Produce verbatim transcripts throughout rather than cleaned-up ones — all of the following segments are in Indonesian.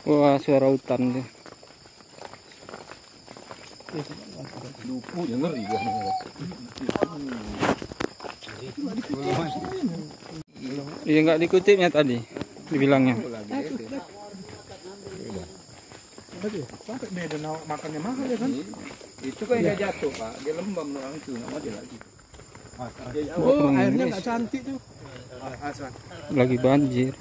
Wah, suara hutan tuh. Lupu ya ngeri gua. Iya nggak dikutipnya tadi, dibilangnya. Sampai beda makannya mahal ya kan? Itu kan dia jatuh pak, dia lembam langsung nggak mati lagi. Oh, airnya nggak cantik tuh. Lagi banjir.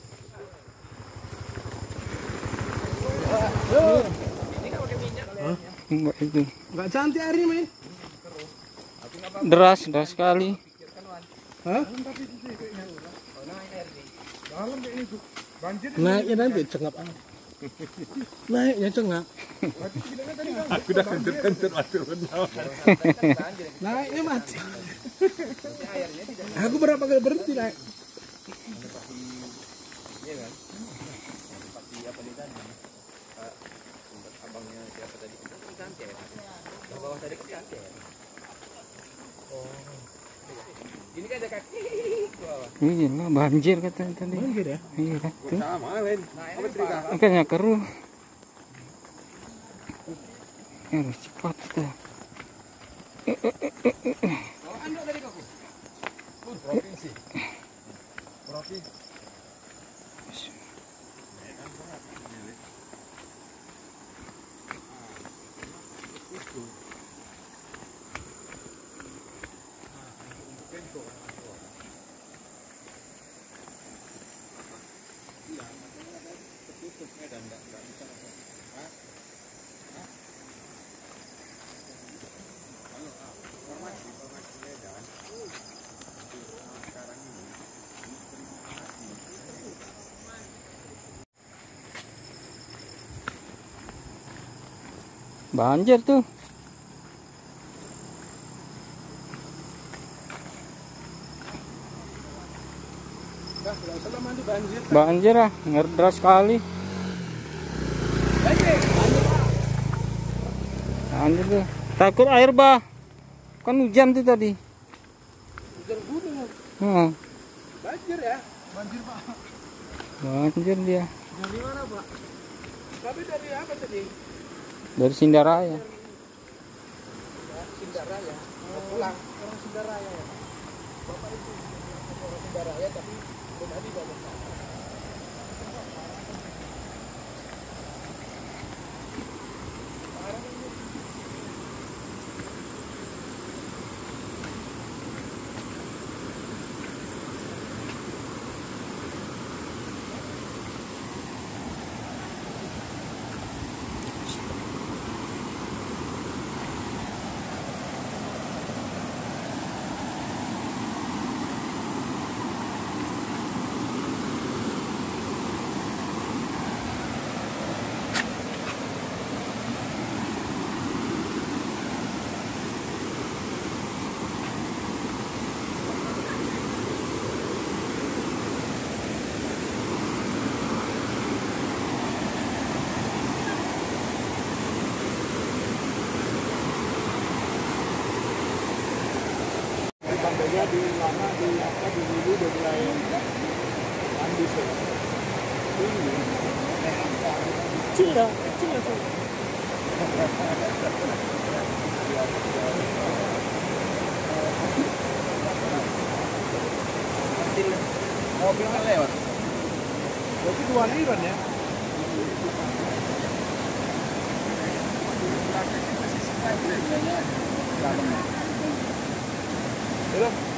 Enggak itu. Nggak cantik airnya, Mas. Deras, deras sekali. Hah? Naiknya nanti cengap ah. Naiknya cengap. Aku udah kencur-kencur atur Naiknya mati. Aku berapa kali berhenti naik? Ini kan ada kaki. Iya lah, banjir katanya tadi. Banjir ya? Iya kan. Tuh. Sama lain. Makanya keruh. Harus cepat tuh. Provinsi. Provinsi. Banjir tuh. Banjir ah, ngerderas sekali. Banjir tuh. Takut air bah. Kan hujan tuh tadi. Hujan gunung. Hmm. Banjir ya? Banjir, Pak. Banjir dia. Dari mana, Pak? Tapi dari apa tadi? Dari Sindaraya. Sindaraya. Mau pulang orang Sindaraya ya. Bapak itu orang Sindaraya tapi tadi banyak. Sampainya di mana di apa di dulu udah mulai ambis ya. Ini kecil ya, kecil ya. Mobil kan lewat. Berarti dua liran ya. Dalam.